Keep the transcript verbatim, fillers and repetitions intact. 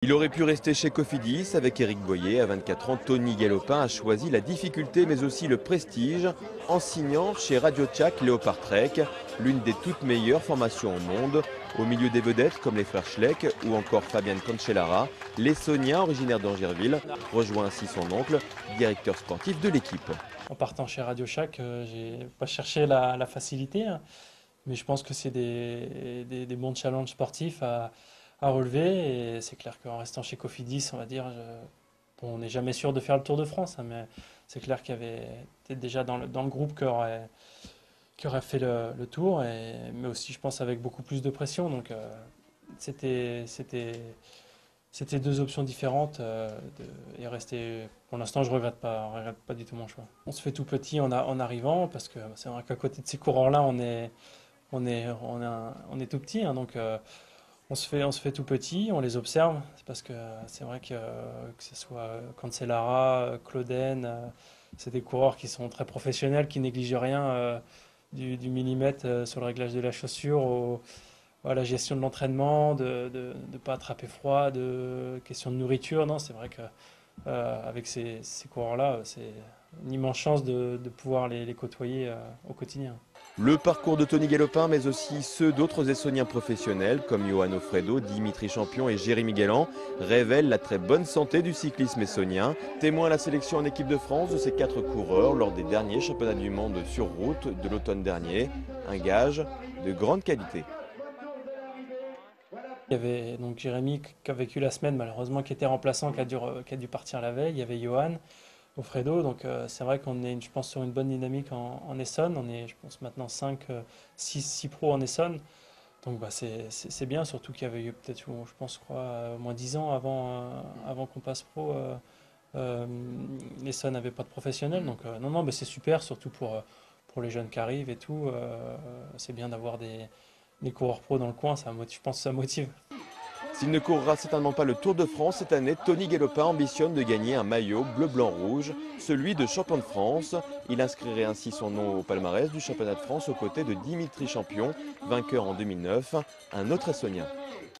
Il aurait pu rester chez Cofidis avec Éric Boyer. À vingt-quatre ans, Tony Galopin a choisi la difficulté mais aussi le prestige en signant chez Radio Tchak Léopard Trek, l'une des toutes meilleures formations au monde. Au milieu des vedettes comme les frères Schleck ou encore Fabian Cancellara, l'Essonien originaire d'Angerville rejoint ainsi son oncle, directeur sportif de l'équipe. En partant chez Radio Shack, euh, j'ai pas cherché la, la facilité, hein, mais je pense que c'est des, des, des bons challenges sportifs à, à relever. Et c'est clair qu'en restant chez Cofidis, on va dire, je- bon, on n'est jamais sûr de faire le Tour de France, hein, mais c'est clair qu'il y avait peut-être déjà dans le, dans le groupe qui aurait, qui aurait fait le, le tour, et, mais aussi, je pense, avec beaucoup plus de pression. Donc, euh, c'était, c'était, c'était deux options différentes euh, de- et rester. Pour l'instant, je regrette pas, je regrette pas du tout mon choix. On se fait tout petit en, a- en arrivant parce que c'est vrai qu'à côté de ces coureurs-là, on est, on est, on est, un- on est tout petit, hein, donc euh, on se fait, on se fait tout petit, on les observe. C'est parce que c'est vrai que que ce soit Cancellara, Clauden, euh, c'est des coureurs qui sont très professionnels, qui négligent rien euh, du, du millimètre euh, sur le réglage de la chaussure au voilà, la gestion de l'entraînement, de ne pas attraper froid, de question de nourriture. Non, c'est vrai que euh, avec ces, ces coureurs-là, c'est une immense chance de, de pouvoir les, les côtoyer euh, au quotidien. Le parcours de Tony Galopin, mais aussi ceux d'autres Essoniens professionnels comme Johan Ofredo, Dimitri Champion et Jérémy Galland, révèlent la très bonne santé du cyclisme essonien. Témoin la sélection en équipe de France de ces quatre coureurs lors des derniers championnats du monde sur route de l'automne dernier. Un gage de grande qualité. Il y avait donc Jérémy qui a vécu la semaine, malheureusement, qui était remplaçant, qui a dû, re- qui a dû partir la veille. Il y avait Johan Ofredo. Donc euh, c'est vrai qu'on est, je pense, sur une bonne dynamique en, en Essonne. On est, je pense, maintenant cinq, six, six pros en Essonne. Donc bah, c'est c'est- c'est bien, surtout qu'il y avait eu peut-être, je pense, je crois, euh, au moins dix ans avant, euh, avant qu'on passe pro. Euh, euh, l'Essonne n'avait pas de professionnels. Donc euh, non, non, mais c'est super, surtout pour, euh, pour les jeunes qui arrivent et tout. Euh, c'est bien d'avoir des, des coureurs pros dans le coin. Ça motive, je pense que ça motive. S'il ne courra certainement pas le Tour de France cette année, Tony Galopin ambitionne de gagner un maillot bleu-blanc-rouge, celui de champion de France. Il inscrirait ainsi son nom au palmarès du championnat de France aux côtés de Dimitri Champion, vainqueur en deux mille neuf, un autre Essonien.